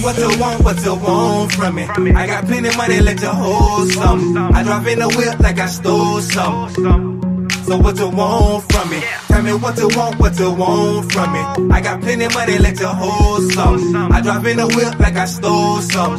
what you want from me. I got plenty money, let you hold some. I drive in a whip like I stole some. So what you want from me? Tell me what you want from me. I got plenty money, let you hold some. I drive in a whip like I stole some.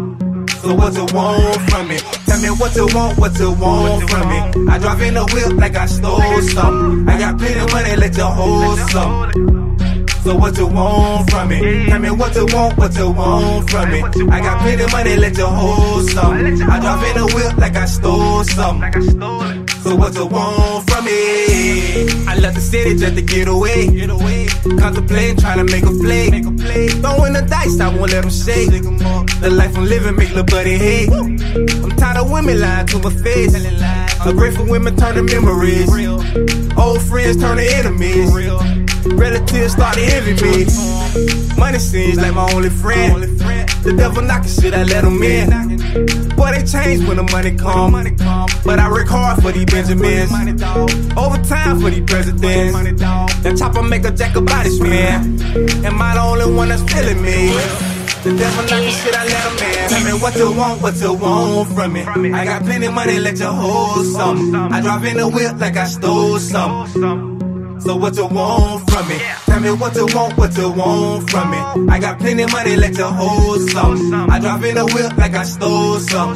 So what you want from me? Tell me what you want from me. I drive in a whip like I stole some. I got plenty money, let you hold some. So what you want from me? Tell me what you want from me. I got plenty money, let you hold some. I drive in a whip like I stole some. So what you want from me? I left the city just to get away. Contemplating, trying to make a play. Throwing the dice, I won't let them shake. The life I'm living make little buddy hate. I'm tired of women lying to my face. I'm grateful women turn to memories. Old friends turn to enemies. Relatives start to envy me. Money seems like my only friend. The devil knocking shit, I let him in. Boy, they change when the money come. But I work hard for these Benjamins. Overtime for these presidents. That chopper make a Jacobite man. Am I the only one that's feeling me? The devil knocking shit, I let him in. Tell me what you want from me. I got plenty money, let you hold some. I drive in a whip like I stole some. So what you want from me? Tell me what you want from me. I got plenty money, let you hold some. I drive in a whip like I stole some.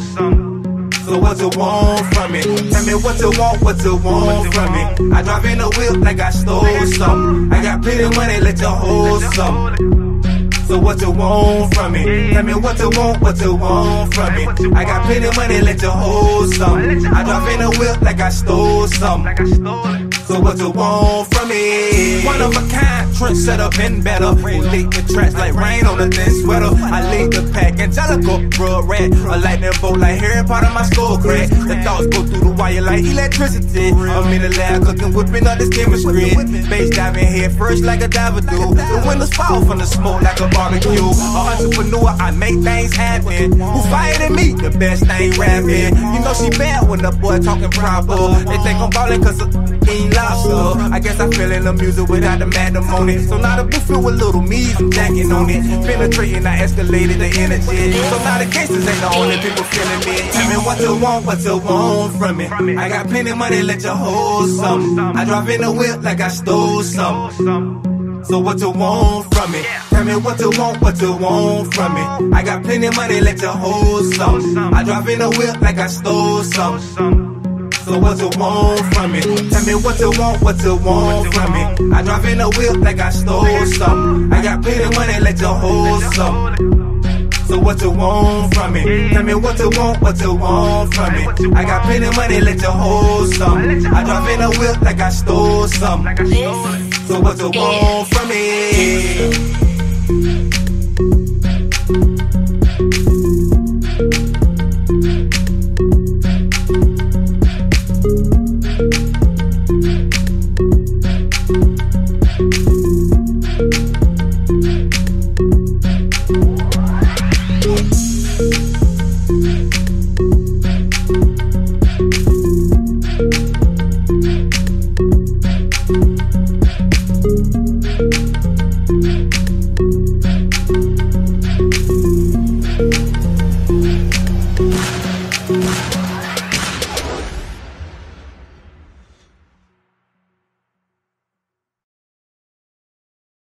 So what you want from me? Tell me what you want from me. I drive in a whip like I stole some. I got plenty money, let you hold some. So what you want from me? Tell me what you want from me. I got plenty money, let you hold some. I drive in a whip like I stole some. So what you want from me? One of a kind, trend set up and better. Who leak the tracks like rain on a thin sweater. I lead the pack, Angelica, real rat. A lightning bolt like Harry Potter, my skull crack. The thoughts go through the wire like electricity. I'm in the lab cooking, whipping up this chemistry. Base diving head first like a diver do. The windows fall from the smoke like a barbecue. An entrepreneur, I make things happen. Who fired at me? The best thing rapping. You know she bad when the boy talking proper. They think I'm ballin' cause he ain't lobster. I guess I feel in the music without the madam on it. So now the booth filled with little me's, I'm jacking on it. Penetrating, I escalated the energy. So now the gangsters ain't the only people feeling me. Tell me what you want from me. I got plenty money, let you hold some. I drive in a whip like I stole some. So what you want from me? Tell me what you want from me. I got plenty money, let you hold some. I drive in a whip like I stole some. So what you want from me? Tell me what you want from me. I drive in a whip like I stole some. I got plenty money, let you hold some. So what you want from me? Tell me what you want from me. I got plenty money, let you hold some. I drive in a whip like I stole some. So what you want from me?